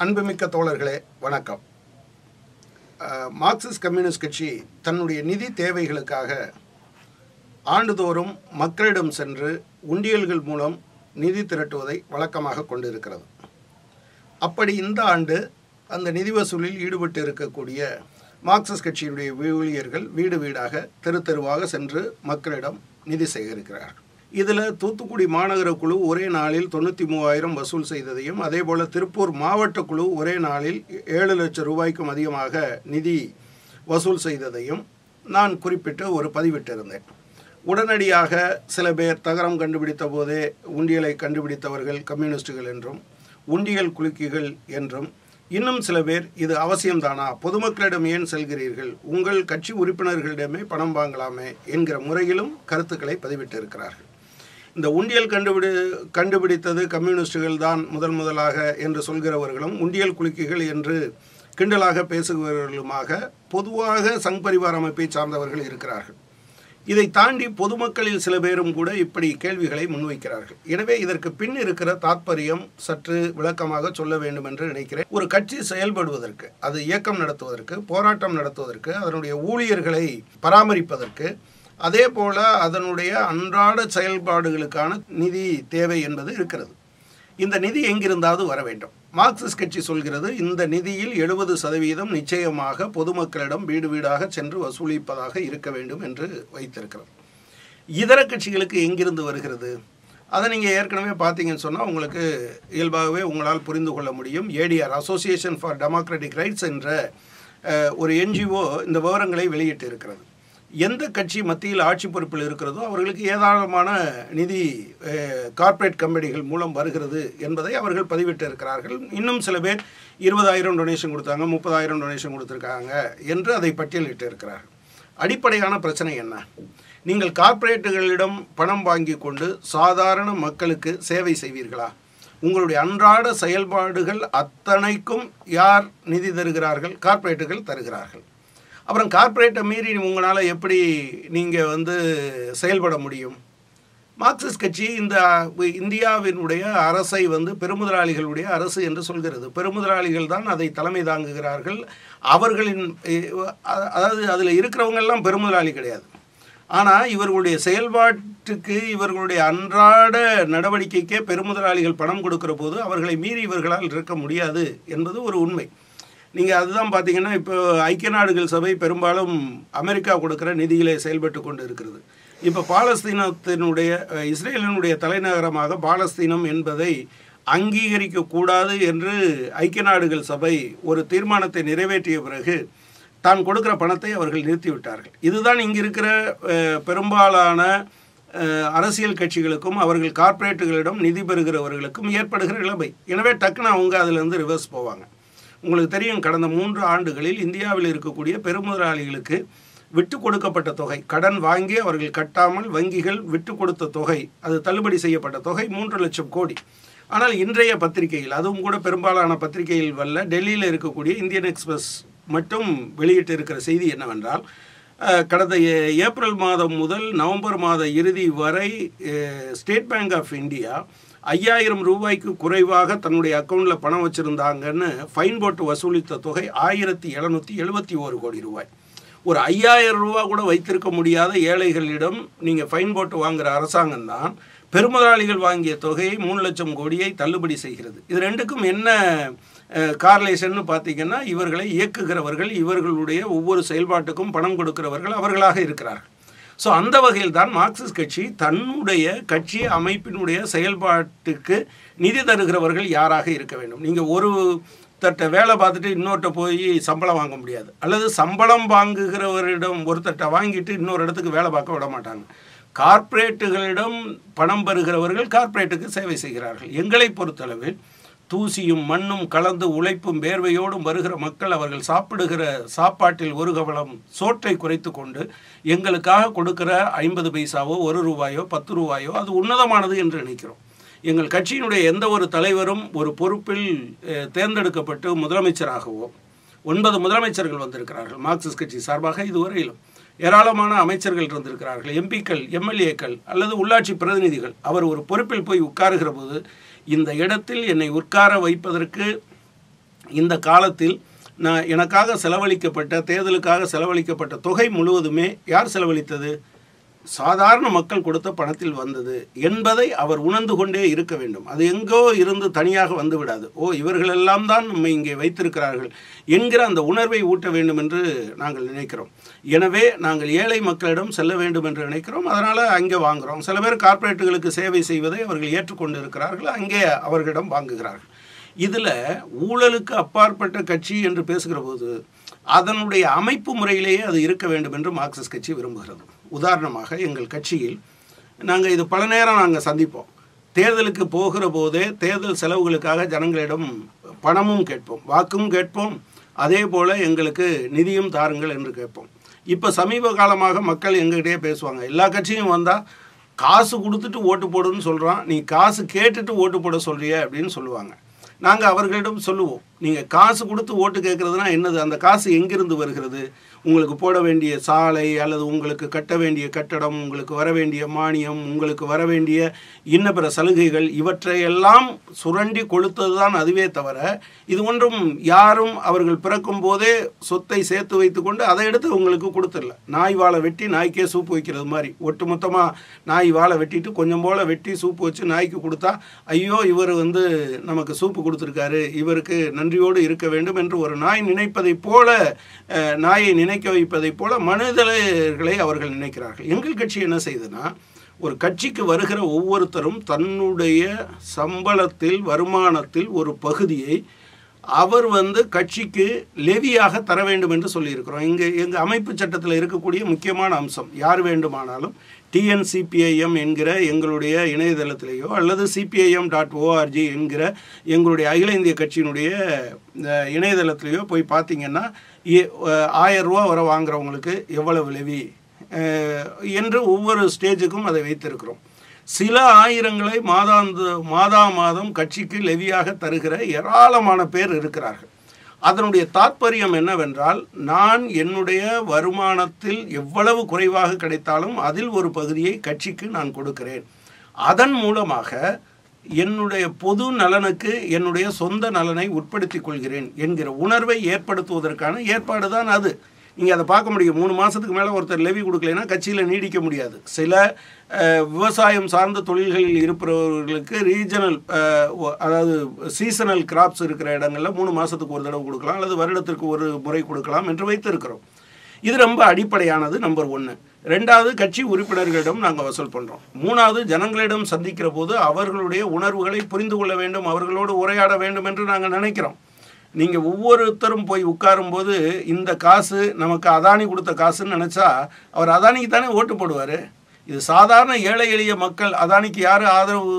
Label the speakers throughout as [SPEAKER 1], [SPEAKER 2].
[SPEAKER 1] அன்புமிக்க தோழர்களே வணக்கம். மார்க்சிஸ்ட் கம்யூனிஸ்ட் கட்சி தன்னுடைய நிதி தேவைகளுக்காக ஆண்டுதோறும் மக்களிடம் சென்று உண்டியல்கள் மூலம் நிதி திரட்டுவதை வழக்கமாக கொண்டிருக்கிறது. அப்படி இந்த ஆண்டு அந்த நிதி வசூலில் ஈடுபட்டு இருக்கக்கூடிய மார்க்சிஸ்ட் கட்சியினுடைய ஊழியர்கள் வீடு வீடாக தெரு தெருவாக சென்று மக்களிடம் நிதி சேகரிக்கிறார்கள். இதில் தூத்துக்குடி மாநகர குழு ஒரே நாளில் 93,000 வசூல் செய்ததையும், அதேபோல் திருப்பூர் மாவட்ட குழு ஒரே நாளில் 7 லட்சம் ரூபாய்க்கும் அதிகமாக நிதி வசூல் செய்ததையும் நான் குறிப்பிட்டு ஒரு பதிவிட்டிருந்தேன். உடனடியாக சில பேர் தகரம் கண்டுபிடித்த போதே உண்டியலை கண்டுபிடித்தவர்கள் கம்யூனிஸ்டுகள் என்றும், உண்டியல் குலுக்கிகள் என்றும், இன்னும் சில பேர் இது அவசியம்தானா, பொதுமக்களிடம் ஏன் செல்கிறீர்கள், உங்கள் கட்சி உறுப்பினர்களிடமே பணம் வாங்கலாமே என்கிற முறையிலும் கருத்துக்களை பதிவிட்டிருக்கிறார்கள். இந்த உண்டியல் கண்டுபிடித்தது கம்யூனிஸ்டுகள் தான் முதலாக என்று சொல்கிறவர்களும், உண்டியல் குலுக்கிகள் என்று கிண்டலாக பேசுகிறவர்களுமாக பொதுவாக சங் பரிவார் அமைப்பை சார்ந்தவர்கள் இருக்கிறார்கள். இதை தாண்டி பொதுமக்களில் சில பேரும் கூட இப்படி கேள்விகளை முன்வைக்கிறார்கள். எனவே இதற்கு பின் இருக்கிற தாற்பயம் சற்று விளக்கமாக சொல்ல வேண்டும் என்று நினைக்கிறேன். ஒரு கட்சி செயல்படுவதற்கு, அது இயக்கம் நடத்துவதற்கு, போராட்டம் நடத்துவதற்கு, அதனுடைய ஊழியர்களை பராமரிப்பதற்கு, அதே போல அதனுடைய அன்றாட செயல்பாடுகளுக்கான நிதி தேவை என்பது இருக்கிறது. இந்த நிதி எங்கிருந்தாவது வர வேண்டும். மார்க்சிஸ்ட் கட்சி சொல்கிறது இந்த நிதியில் 70% நிச்சயமாக பொதுமக்களிடம் வீடு வீடாக சென்று வசூலிப்பதாக இருக்க வேண்டும் என்று வைத்திருக்கிறது. இதர கட்சிகளுக்கு எங்கிருந்து வருகிறது? அதை நீங்கள் ஏற்கனவே பார்த்தீங்கன்னு சொன்னால் உங்களுக்கு இயல்பாகவே உங்களால் புரிந்து கொள்ள முடியும். ADR, association for democratic rights என்ற ஒரு என்ஜிஓ இந்த விவரங்களை வெளியிட்டு இருக்கிறது. எந்த கட்சி மத்தியில் ஆட்சி பொறுப்பில் இருக்கிறதோ அவர்களுக்கு ஏராளமான நிதி கார்ப்பரேட் கம்பெனிகள் மூலம் வருகிறது என்பதை அவர்கள் பதிவிட்டு இருக்கிறார்கள். இன்னும் சில பேர் 20,000 டொனேஷன் கொடுத்தாங்க, 30,000 டொனேஷன் கொடுத்துருக்காங்க என்று அதை பட்டியலிட்டு இருக்கிறார்கள். அடிப்படையான பிரச்சனை என்ன? நீங்கள் கார்ப்பரேட்டுகளிடம் பணம் வாங்கி கொண்டு சாதாரண மக்களுக்கு சேவை செய்வீர்களா? உங்களுடைய அன்றாட செயல்பாடுகள் அத்தனைக்கும் யார் நிதி தருகிறார்கள்? கார்ப்பரேட்டுகள் தருகிறார்கள். அப்புறம் கார்ப்பரேட்டை மீறி உங்களால் எப்படி நீங்கள் செயல்பட முடியும்? மார்க்சிஸ்ட் கட்சி இந்த இந்தியாவினுடைய அரசை பெருமுதலாளிகளுடைய அரசு என்று சொல்கிறது. பெருமுதலாளிகள் தான் அதை தலைமை தாங்குகிறார்கள். அவர்களின் அதாவது அதில் இருக்கிறவங்கெல்லாம் பெருமுதலாளி கிடையாது. ஆனால் இவர்களுடைய செயல்பாட்டுக்கு, இவர்களுடைய அன்றாட நடவடிக்கைக்கே பெருமுதலாளிகள் பணம் கொடுக்கிற போது அவர்களை மீறி இவர்களால் இருக்க முடியாது என்பது ஒரு உண்மை. நீங்கள் அதுதான் பார்த்தீங்கன்னா, இப்போ ஐக்கிய நாடுகள் சபை பெரும்பாலும் அமெரிக்கா கொடுக்குற நிதியிலே செயல்பட்டு கொண்டு இருக்கிறது. இப்போ இஸ்ரேலினுடைய தலைநகரமாக பாலஸ்தீனம் என்பதை அங்கீகரிக்கக்கூடாது என்று ஐக்கிய நாடுகள் சபை ஒரு தீர்மானத்தை நிறைவேற்றிய பிறகு தான் கொடுக்குற பணத்தை அவர்கள் நிறுத்திவிட்டார்கள். இதுதான் இங்கே இருக்கிற பெரும்பாலான அரசியல் கட்சிகளுக்கும் அவர்கள் கார்ப்பரேட்டுகளிடம் நிதி பெறுகிறவர்களுக்கும் ஏற்படுகிற நிலைமை. எனவே டக்குன்னு அவங்க அதிலிருந்து ரிவர்ஸ் போவாங்க. உங்களுக்கு தெரியும், கடந்த 3 ஆண்டுகளில் இந்தியாவில் இருக்கக்கூடிய பெருமுதலாளிகளுக்கு விட்டு கொடுக்கப்பட்ட தொகை, கடன் வாங்கி அவர்கள் கட்டாமல் வங்கிகள் விட்டு கொடுத்த தொகை, அது தள்ளுபடி செய்யப்பட்ட தொகை 3 லட்சம் கோடி. ஆனால் இன்றைய பத்திரிகையில், அதுவும் கூட பெரும்பாலான பத்திரிகையில் வல்ல டெல்லியில் இருக்கக்கூடிய இந்தியன் எக்ஸ்பிரஸ் மட்டும் வெளியிட்டு இருக்கிற செய்தி என்னவென்றால், கடந்த ஏப்ரல் மாதம் முதல் நவம்பர் மாத இறுதி வரை ஸ்டேட் பேங்க் ஆஃப் இந்தியா 5,000 ரூபாய்க்கு குறைவாக தன்னுடைய அக்கௌண்ட்டில் பணம் வச்சுருந்தாங்கன்னு ஃபைன் போட்டு வசூலித்த தொகை 1,771 கோடி ரூபாய். ஒரு 5,000 ரூபா கூட வைத்திருக்க முடியாத ஏழைகளிடம் நீங்கள் ஃபைன் போட்டு வாங்குகிற அரசாங்கம் தான் பெருமுதலாளிகள் வாங்கிய தொகையை 3 லட்சம் கோடியை தள்ளுபடி செய்கிறது. இது ரெண்டுக்கும் என்ன கார்லேஷன்னு பார்த்தீங்கன்னா, இவர்களை இயக்குகிறவர்கள், இவர்களுடைய ஒவ்வொரு செயல்பாட்டுக்கும் பணம் கொடுக்கிறவர்கள் அவர்களாக இருக்கிறார்கள். ஸோ அந்த வகையில் தான் மார்க்சிஸ்ட் கட்சி தன்னுடைய கட்சி அமைப்பினுடைய செயல்பாட்டுக்கு நிதி தருகிறவர்கள் யாராக இருக்க வேண்டும். நீங்கள் ஒரு தட்டை வேலை பார்த்துட்டு இன்னொருத்த போய் சம்பளம் வாங்க முடியாது. அல்லது சம்பளம் வாங்குகிறவரிடம் ஒருத்தட்டை வாங்கிட்டு இன்னொரு இடத்துக்கு வேலை பார்க்க விட மாட்டாங்க. கார்ப்பரேட்டுகளிடம் பணம் பெறுகிறவர்கள் கார்ப்பரேட்டுக்கு சேவை செய்கிறார்கள். எங்களை பொறுத்தளவில் தூசியும் மண்ணும் கலந்து உழைப்பும் வேர்வையோடும் வருகிற மக்கள் அவர்கள் சாப்பிடுகிற சாப்பாட்டில் ஒரு கவலம் சோற்றை குறைத்து கொண்டு எங்களுக்காக கொடுக்கிற 50 பைசாவோ 1 ரூபாயோ 10 ரூபாயோ அது உன்னதமானது என்று நினைக்கிறோம். எங்கள் கட்சியினுடைய எந்த ஒரு தலைவரும் ஒரு பொறுப்பில் தேர்ந்தெடுக்கப்பட்டு முதலமைச்சராகவோ, 9 முதலமைச்சர்கள் வந்திருக்கிறார்கள் மார்க்சிஸ்ட் கட்சி சார்பாக இதுவரையிலும். ஏராளமான அமைச்சர்கள் இருந்திருக்கிறார்கள், எம்பிக்கள், எம்எல்ஏக்கள் அல்லது உள்ளாட்சி பிரதிநிதிகள். அவர் ஒரு பொறுப்பில் போய் உட்காருகிற போது இந்த இடத்தில் என்னை உட்கார வைப்பதற்கு இந்த காலத்தில் எனக்காக செலவழிக்கப்பட்ட தேர்தலுக்காக செலவழிக்கப்பட்ட தொகை முழுவதுமே யார் செலவழித்தது? சாதாரண மக்கள் கொடுத்த பணத்தில் வந்தது என்பதை அவர் உணர்ந்து கொண்டே இருக்க வேண்டும். அது எங்கோ இருந்து தனியாக வந்து விடாது. இவர்களெல்லாம் தான் நம்மை இங்கே வைத்திருக்கிறார்கள் என்கிற அந்த உணர்வை ஊட்ட வேண்டும் என்று நாங்கள் நினைக்கிறோம். எனவே நாங்கள் ஏழை மக்களிடம் செல்ல வேண்டும் என்று நினைக்கிறோம். அதனால் அங்கே வாங்குகிறோம். சில பேர் கார்ப்பரேட்டுகளுக்கு சேவை செய்வதை அவர்கள் ஏற்றுக்கொண்டு இருக்கிறார்கள், அங்கே அவர்களிடம் வாங்குகிறார்கள். இதில் ஊழலுக்கு அப்பாற்பட்ட கட்சி என்று பேசுகிற போது அதனுடைய அமைப்பு முறையிலேயே அது இருக்க வேண்டும் என்று மார்க்சிஸ்ட் கட்சி விரும்புகிறது. உதாரணமாக எங்கள் கட்சியில் நாங்கள் இது பல நேரம் நாங்கள் சந்திப்போம். தேர்தலுக்கு போகிற போதே தேர்தல் செலவுகளுக்காக ஜனங்களிடம் பணமும் கேட்போம், வாக்கும் கேட்போம், அதே போல் எங்களுக்கு நிதியும் தாருங்கள் என்று கேட்போம். இப்போ சமீப காலமாக மக்கள் எங்ககிட்டயே பேசுவாங்க, எல்லா கட்சியும் வந்தால் காசு கொடுத்துட்டு ஓட்டு போடுன்னு சொல்கிறான், நீ காசு கேட்டுட்டு ஓட்டு போட சொல்கிறிய அப்படின்னு சொல்லுவாங்க. நாங்கள் அவர்களிடம் சொல்லுவோம், நீங்கள் காசு கொடுத்து ஓட்டு கேட்குறதுனா என்னது? அந்த காசு எங்கிருந்து வருகிறது? உங்களுக்கு போட வேண்டிய சாலை அல்லது உங்களுக்கு கட்ட வேண்டிய கட்டடம், உங்களுக்கு வர வேண்டிய மானியம், உங்களுக்கு வர வேண்டிய இன்ன பிற சலுகைகள், இவற்றையெல்லாம் சுரண்டி கொளுத்தது தான் அதுவே தவிர இது ஒன்றும் யாரும் அவர்கள் பிறக்கும் போதே சொத்தை சேர்த்து வைத்து கொண்டு அதை எடுத்து உங்களுக்கு கொடுத்துடல. நாய் வாழை வெட்டி நாய்க்கே சூப்பு வைக்கிறது மாதிரி ஒட்டு மொத்தமாக நாய் வாழை வெட்டிட்டு கொஞ்சம் போல் வெட்டி சூப்பு வச்சு நாய்க்கு கொடுத்தா ஐயோ இவர் நமக்கு சூப்பு கொடுத்துருக்காரு, இவருக்கு நன்றியோடு இருக்க வேண்டும் என்று ஒரு நாய் நினைப்பதைப் போல, நாயை நினைக்க வைப்பதைப் போல மனிதர்களை அவர்கள் நினைக்கிறார்கள். எங்கள் கட்சி என்ன செய்யுதுன்னா, ஒரு கட்சிக்கு வருகிற ஒவ்வொருத்தரும் தன்னுடைய சம்பளத்தில் வருமானத்தில் ஒரு பகுதியை அவர் கட்சிக்கு லெவியாக தர வேண்டும் என்று சொல்லியிருக்கிறோம். எங்கள் அமைப்பு சட்டத்தில் இருக்கக்கூடிய முக்கியமான அம்சம், யார் வேண்டுமானாலும் TNCPIM என்கிற எங்களுடைய இணையதளத்திலேயோ அல்லது cpim.org என்கிற எங்களுடைய அகில இந்திய கட்சியினுடைய இணையதளத்திலேயோ போய் பார்த்தீங்கன்னா 1000 ரூபா வரை வாங்குறவங்களுக்கு எவ்வளவு லெவி என்று ஒவ்வொரு ஸ்டேஜுக்கும் அதை வைத்திருக்கிறோம். சில ஆயிரங்களை மாதம் கட்சிக்கு லெவியாக தருகிற ஏராளமான பேர் இருக்கிறார்கள். அதனுடைய தாற்பயம் என்னவென்றால், நான் என்னுடைய வருமானத்தில் எவ்வளவு குறைவாக கிடைத்தாலும் அதில் ஒரு பகுதியை கட்சிக்கு நான் கொடுக்கிறேன். அதன் மூலமாக என்னுடைய பொது நலனுக்கு என்னுடைய சொந்த நலனை உட்படுத்திக் கொள்கிறேன் என்கிற உணர்வை ஏற்படுத்துவதற்கான ஏற்பாடு தான் அது. நீங்கள் அதை பார்க்க முடியும். 3 மாதத்துக்கு மேலே ஒருத்தர் லெவி கொடுக்கலைன்னா கட்சியில் நீடிக்க முடியாது. சில விவசாயம் சார்ந்த தொழில்களில் இருப்பவர்களுக்கு ரீஜனல், அதாவது சீசனல் கிராப்ஸ் இருக்கிற இடங்களில் 3 மாதத்துக்கு ஒரு தடவை கொடுக்கலாம் அல்லது வருடத்திற்கு ஒரு முறை கொடுக்கலாம் என்று வைத்திருக்கிறோம். இது ரொம்ப அடிப்படையானது. நம்பர் 1. 2வது, கட்சி உறுப்பினர்களிடம் நாங்கள் வசூல் பண்ணுறோம். 3வது, ஜனங்களிடம் சந்திக்கிற போது அவர்களுடைய உணர்வுகளை புரிந்து கொள்ள வேண்டும், அவர்களோடு உரையாட வேண்டும் என்று நாங்கள் நினைக்கிறோம். நீங்கள் ஒவ்வொருத்தரும் போய் உட்காரும்போது இந்த காசு நமக்கு அதானி கொடுத்த காசுன்னு நினச்சா அவர் அதானிக்கு தானே ஓட்டு போடுவார். இது சாதாரண ஏழை எளிய மக்கள், அதானிக்கு யார் ஆதரவு,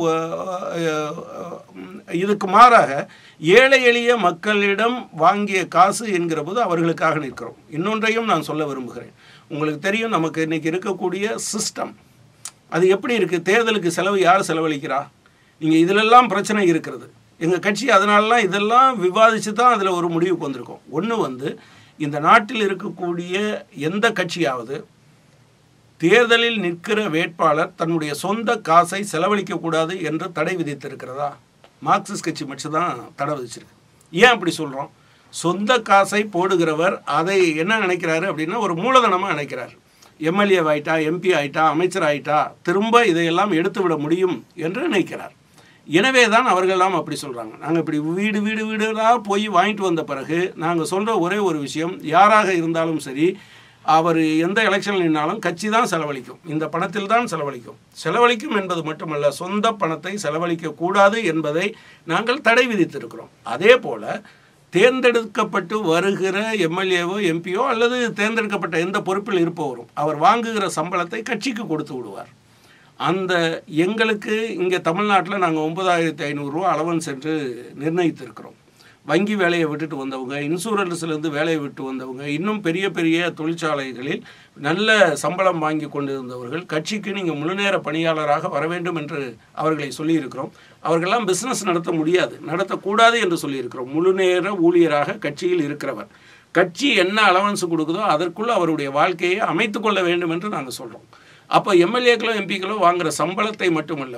[SPEAKER 1] இதுக்கு மாறாக ஏழை எளிய மக்களிடம் வாங்கிய காசு என்கிற போது அவர்களுக்காக நிற்கிறோம். இன்னொன்றையும் நான் சொல்ல விரும்புகிறேன். உங்களுக்கு தெரியும், நமக்கு இன்றைக்கி இருக்கக்கூடிய சிஸ்டம் அது எப்படி இருக்குது. தேர்தலுக்கு செலவு யார் செலவழிக்கிறா? நீங்கள் இதிலெல்லாம் பிரச்சனை இருக்கிறது. எங்கள் கட்சி அதனாலலாம் இதெல்லாம் விவாதித்து தான் அதில் ஒரு முடிவுக்கு வந்திருக்கோம். ஒன்று இந்த நாட்டில் இருக்கக்கூடிய எந்த கட்சியாவது தேர்தலில் நிற்கிற வேட்பாளர் தன்னுடைய சொந்த காசை செலவழிக்கக்கூடாது என்று தடை விதித்திருக்கிறதா? மார்க்சிஸ்ட் கட்சி மட்டும் தான் தடை விதிச்சிருக்கு. ஏன் அப்படி சொல்கிறோம்? சொந்த காசை போடுகிறவர் அதை என்ன நினைக்கிறாரு அப்படின்னா, ஒரு மூலதனமாக நினைக்கிறார். MLA ஆயிட்டா, MP ஆயிட்டா, அமைச்சர் ஆயிட்டா, திரும்ப இதையெல்லாம் எடுத்து விட முடியும் என்று நினைக்கிறார். எனவே தான் அவர்களெல்லாம் அப்படி சொல்கிறாங்க. நாங்கள் இப்படி வீடாக போய் வாங்கிட்டு வந்த பிறகு நாங்கள் சொல்கிற ஒரே ஒரு விஷயம், யாராக இருந்தாலும் சரி, அவர் எந்த எலெக்ஷனில் நின்னாலும் கட்சி தான் செலவழிக்கும், இந்த பணத்தில் தான் செலவழிக்கும் என்பது மட்டுமல்ல, சொந்த பணத்தை செலவழிக்கக்கூடாது என்பதை நாங்கள் தடை விதித்திருக்கிறோம். அதே போல் தேர்ந்தெடுக்கப்பட்டு வருகிற MLAவோ MPயோ அல்லது தேர்ந்தெடுக்கப்பட்ட எந்த பொறுப்பில் இருப்பவரும் அவர் வாங்குகிற சம்பளத்தை கட்சிக்கு கொடுத்து விடுவார். அந்த எங்களுக்கு இங்கே தமிழ்நாட்டில் நாங்கள் 9500 ரூபா அலவன்ஸ் என்று நிர்ணயித்திருக்கிறோம். வங்கி வேலையை விட்டுட்டு வந்தவங்க, இன்சூரன்ஸ்லேருந்து வேலையை விட்டு வந்தவங்க, இன்னும் பெரிய பெரிய தொழிற்சாலைகளில் நல்ல சம்பளம் வாங்கி கொண்டிருந்தவர்கள் கட்சிக்கு நீங்கள் முழுநேர பணியாளராக வர வேண்டும் என்று அவர்களை சொல்லியிருக்கிறோம். அவர்களெல்லாம் பிஸ்னஸ் நடத்த முடியாது, நடத்தக்கூடாது என்று சொல்லியிருக்கிறோம். முழுநேர ஊழியராக கட்சியில் இருக்கிறவர் கட்சி என்ன அலவன்ஸ் கொடுக்குதோ அதற்குள்ள அவருடைய வாழ்க்கையை அமைத்து கொள்ள வேண்டும் என்று நாங்கள் சொல்கிறோம்.
[SPEAKER 2] அப்போ எம்எல்ஏக்களும் எம்பிக்களும் வாங்குகிற சம்பளத்தை மட்டுமல்ல,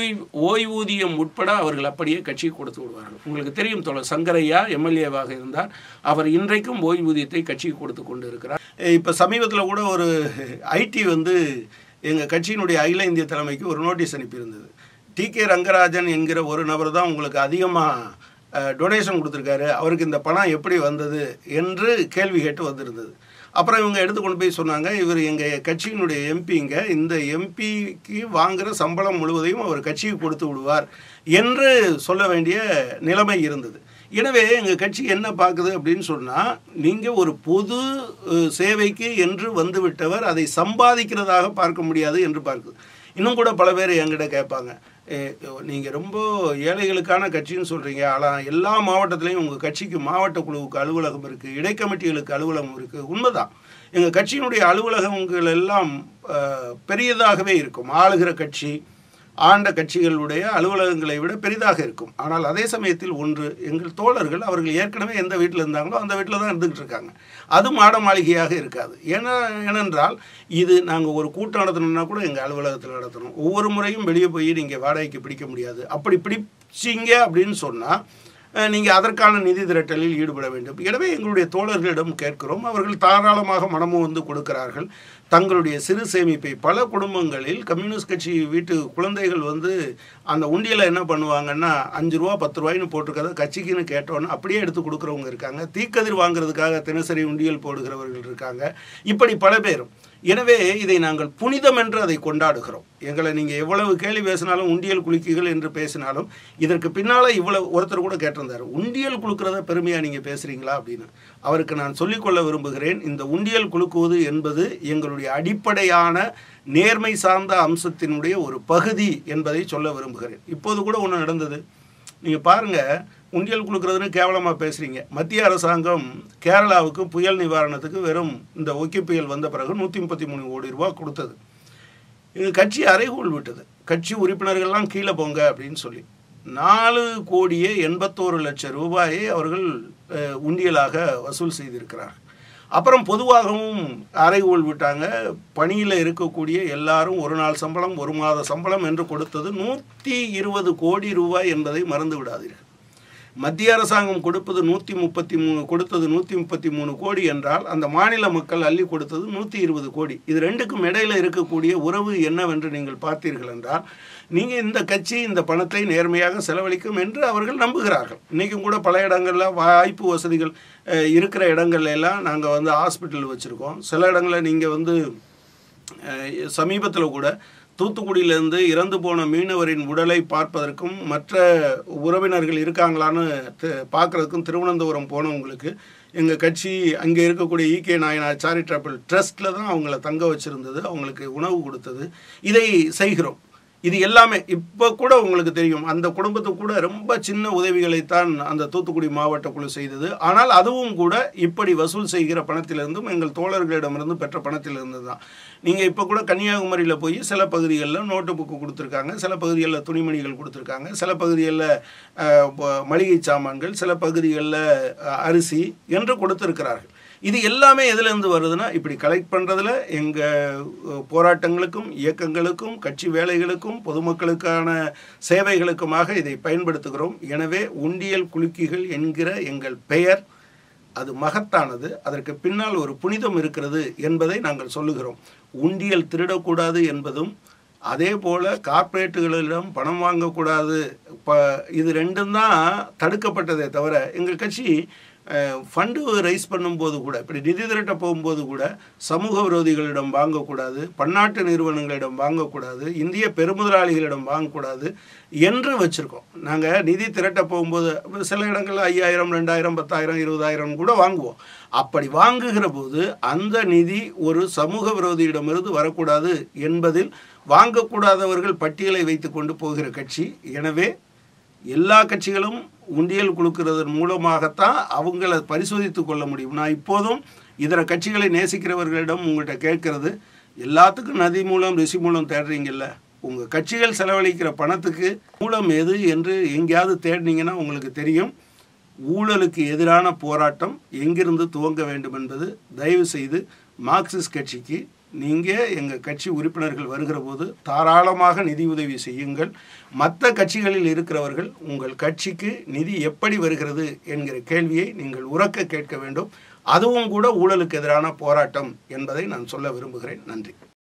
[SPEAKER 2] ஓய்வூதியம் உட்பட அவர்கள் அப்படியே கட்சிக்கு கொடுத்து விடுவார்கள். உங்களுக்கு தெரியும் தோழர் சங்கரையா எம்எல்ஏவாக இருந்தார். அவர் இன்றைக்கும் ஓய்வூதியத்தை கட்சிக்கு கொடுத்து கொண்டு இருக்கிறார்.
[SPEAKER 1] இப்போ சமீபத்தில் கூட ஒரு ஐடி எங்கள் கட்சியினுடைய அகில இந்திய தலைமைக்கு ஒரு நோட்டீஸ் அனுப்பியிருந்தது. டி.கே. ரங்கராஜன் என்கிற ஒரு நபர் தான் உங்களுக்கு அதிகமாக டொனேஷன் கொடுத்துருக்காரு, அவருக்கு இந்த பணம் எப்படி வந்தது என்று கேள்வி கேட்டு வந்திருந்தது. அப்புறம் இவங்க எடுத்துக்கொண்டு போய் சொன்னாங்க, இவர் எங்கள் கட்சியினுடைய எம்பிங்க, இந்த எம்பிக்கு வாங்குகிற சம்பளம் முழுவதையும் அவர் கட்சிக்கு கொடுத்து விடுவார் என்று சொல்ல வேண்டிய நிலைமை இருந்தது. எனவே எங்கள் கட்சி என்ன பார்க்குது அப்படின்னு சொன்னால், நீங்கள் ஒரு பொது சேவைக்கு என்று வந்துவிட்டவர் அதை சம்பாதிக்கிறதாக பார்க்க முடியாது என்று பார்க்குது. இன்னும் கூட பல பேர் என்கிட்ட கேட்பாங்க, நீங்கள் ரொம்ப ஏழைகளுக்கான கட்சின்னு சொல்கிறீங்க, ஆனால் எல்லா மாவட்டத்திலையும் உங்கள் கட்சிக்கு மாவட்ட குழுவுக்கு அலுவலகம் இருக்குது, இடைக்கமிட்டிகளுக்கு அலுவலகம் இருக்குது. உண்மைதான், எங்கள் கட்சியினுடைய அலுவலகங்கள் எல்லாம் பெரியதாகவே இருக்கும். ஆளுகிற கட்சி ஆண்ட கட்சிகளுடைய அலுவலகங்களை விட பெரிதாக இருக்கும். ஆனால் அதே சமயத்தில் ஒன்று, எங்கள் தோழர்கள் அவர்கள் ஏற்கனவே எந்த வீட்டில் இருந்தாங்களோ அந்த வீட்டில் தான் இருந்துகிட்டு இருக்காங்க. அது மாட மாளிகையாக இருக்காது. ஏனென்றால் இது நாங்கள் ஒரு கூட்டம் நடத்தணும்னா கூட எங்கள் அலுவலகத்தில் நடத்தணும். ஒவ்வொரு முறையும் வெளியே போய் நீங்கள் வாடகைக்கு பிடிக்க முடியாது. அப்படி பிடிச்சிங்க அப்படின்னு சொன்னால் நீங்கள் அதற்கான நிதி திரட்டலில் ஈடுபட வேண்டும். எனவே எங்களுடைய தோழர்களிடம் கேட்கிறோம். அவர்கள் தாராளமாக மனமும் வந்து கொடுக்கிறார்கள். தங்களுடைய சிறு சேமிப்பை பல குடும்பங்களில் கம்யூனிஸ்ட் கட்சி வீட்டு குழந்தைகள் அந்த உண்டியலை என்ன பண்ணுவாங்கன்னா 5 ரூபா 10 ரூபாய்னு போட்டிருக்கதை கட்சிக்குன்னு கேட்டோன்னு அப்படியே எடுத்து கொடுக்குறவங்க இருக்காங்க. தீக்கதிர் வாங்குறதுக்காக தினசரி உண்டியல் போடுகிறவர்கள் இருக்காங்க. இப்படி பல பேரும். எனவே இதை நாங்கள் புனிதம் என்று அதை கொண்டாடுகிறோம். எங்களை நீங்கள் எவ்வளவு கேள்வி பேசினாலும், உண்டியல் குலுக்கிகள் என்று பேசினாலும், இதற்கு பின்னால் இவ்வளவு ஒருத்தர் கூட கேட்டிருந்தார், உண்டியல் குலுக்கிறத பெருமையாக நீங்கள் பேசுகிறீங்களா அப்படின்னு. அவருக்கு நான் சொல்லிக்கொள்ள விரும்புகிறேன், இந்த உண்டியல் குலுக்குவது என்பது எங்களுடைய அடிப்படையான நேர்மை சார்ந்த அம்சத்தினுடைய ஒரு பகுதி என்பதை சொல்ல விரும்புகிறேன். இப்போது கூட ஒன்று நடந்தது, நீங்கள் பாருங்கள், உண்டியல் கொடுக்குறதுன்னு கேவலமாக பேசுகிறீங்க. மத்திய அரசாங்கம் கேரளாவுக்கு புயல் நிவாரணத்துக்கு வெறும் இந்த ஒக்கி புயல் வந்த பிறகு 133 கோடி ரூபா கொடுத்தது. இது கட்சி அறைகூல் விட்டது. கட்சி உறுப்பினர்கள்லாம் கீழே போங்க அப்படின்னு சொல்லி 4,81,00,000 ரூபாயை அவர்கள் உண்டியலாக வசூல் செய்திருக்கிறார்கள். அப்புறம் பொதுவாகவும் அறைகூல் விட்டாங்க. பணியில் இருக்கக்கூடிய எல்லாரும் ஒரு நாள் சம்பளம், ஒரு மாத சம்பளம் என்று கொடுத்தது 120 கோடி ரூபாய் என்பதை மறந்து விடாதீர்கள். மத்திய அரசாங்கம் கொடுத்தது 133 கோடி என்றால் அந்த மாநில மக்கள் அள்ளி கொடுத்தது 120 கோடி. இது ரெண்டுக்கும் இடையில் இருக்கக்கூடிய உறவு என்னவென்று நீங்கள் பார்த்தீர்கள் என்றால், நீங்கள் இந்த கட்சி இந்த பணத்தை நேர்மையாக செலவழிக்கும் என்று அவர்கள் நம்புகிறார்கள். இன்றைக்கும் கூட பல இடங்களில் வாய்ப்பு வசதிகள் இருக்கிற இடங்கள்ல எல்லாம் நாங்கள் ஹாஸ்பிட்டல் வச்சுருக்கோம். சில இடங்களில் நீங்கள் சமீபத்தில் கூட தூத்துக்குடியிலேருந்து இறந்து போன மீனவரின் உடலை பார்ப்பதற்கும் மற்ற உறவினர்கள் இருக்காங்களான்னு பார்க்குறதுக்கும் திருவனந்தபுரம் போனவங்களுக்கு எங்கள் கட்சி அங்கே இருக்கக்கூடிய ஈகே நாயனார் சேரிட்டபிள் ட்ரஸ்ட்டில் தான் அவங்கள தங்க வச்சுருந்தது, அவங்களுக்கு உணவு கொடுத்தது. இதை செய்கிறோம். இது எல்லாமே இப்போ கூட உங்களுக்கு தெரியும், அந்த குடும்பத்துக்கு கூட ரொம்ப சின்ன உதவிகளைத்தான் அந்த தூத்துக்குடி மாவட்ட குழு செய்தது. ஆனால் அதுவும் கூட இப்படி வசூல் செய்கிற பணத்திலிருந்தும் எங்கள் தோழர்களிடமிருந்து பெற்ற பணத்திலிருந்து தான். நீங்கள் இப்போ கூட கன்னியாகுமரியில் போய் சில பகுதிகளில் நோட்டு புக்கு கொடுத்துருக்காங்க, சில பகுதிகளில் துணிமணிகள் கொடுத்துருக்காங்க, சில பகுதிகளில் மளிகை சாமான்கள், சில பகுதிகளில் அரிசி என்று கொடுத்துருக்கிறார்கள். இது எல்லாமே எதுலேருந்து வருதுன்னா, இப்படி கலெக்ட் பண்ணுறதுல எங்கள் போராட்டங்களுக்கும் இயக்கங்களுக்கும் கட்சி வேலைகளுக்கும் பொதுமக்களுக்கான சேவைகளுக்குமாக இதை பயன்படுத்துகிறோம். எனவே உண்டியல் குலுக்கிகள் என்கிற எங்கள் பெயர் அது மகத்தானது. அதற்கு பின்னால் ஒரு புனிதம் இருக்கிறது என்பதை நாங்கள் சொல்லுகிறோம். உண்டியல் திருடக்கூடாது என்பதும், அதே போல் கார்ப்பரேட்டுகளிடம் பணம் வாங்கக்கூடாது, இது ரெண்டும் தான் தடுக்கப்பட்டதே தவிர எங்கள் கட்சி ஃபண்டு ரைஸ் பண்ணும்போது கூட, இப்படி நிதி திரட்ட போகும்போது கூட சமூக விரோதிகளிடம் வாங்கக்கூடாது, பன்னாட்டு நிறுவனங்களிடம் வாங்கக்கூடாது, இந்திய பெருமுதலாளிகளிடம் வாங்கக்கூடாது என்று வச்சுருக்கோம். நாங்கள் நிதி திரட்ட போகும்போது சில இடங்களில் 5,000, 2,000, 10,000, 20,000 கூட வாங்குவோம். அப்படி வாங்குகிற போது அந்த நிதி ஒரு சமூக விரோதியிடமிருந்து வரக்கூடாது என்பதில் வாங்கக்கூடாதவர்கள் பட்டியலை வைத்து கொண்டு போகிற கட்சி. எனவே எல்லா கட்சிகளும் உண்டியல் கொடுக்கிறதன் மூலமாகத்தான் அவங்கள பரிசோதித்து கொள்ள முடியும். நான் இப்போதும் இதர கட்சிகளை நேசிக்கிறவர்களிடம் உங்கள்கிட்ட கேட்கறது, எல்லாத்துக்கும் நதி மூலம் ரிஷி மூலம் தேடுறீங்கல்ல, உங்கள் கட்சிகள் செலவழிக்கிற பணத்துக்கு மூலம் எது என்று எங்கேயாவது தேடினீங்கன்னா உங்களுக்கு தெரியும். ஊழலுக்கு எதிரான போராட்டம் எங்கிருந்து துவங்க வேண்டும் என்பது தயவு செய்து மார்க்சிஸ்ட் கட்சிக்கு நீங்கள் எங்கள் கட்சி உறுப்பினர்கள் வருகிற போது தாராளமாக நிதி உதவி செய்யுங்கள். மற்ற கட்சிகளில் இருக்கிறவர்கள் உங்கள் கட்சிக்கு நிதி எப்படி வருகிறது என்கிற கேள்வியை நீங்கள் உரக்க கேட்க வேண்டும். அதுவும் கூட ஊழலுக்கு எதிரான போராட்டம் என்பதை நான் சொல்ல விரும்புகிறேன். நன்றி.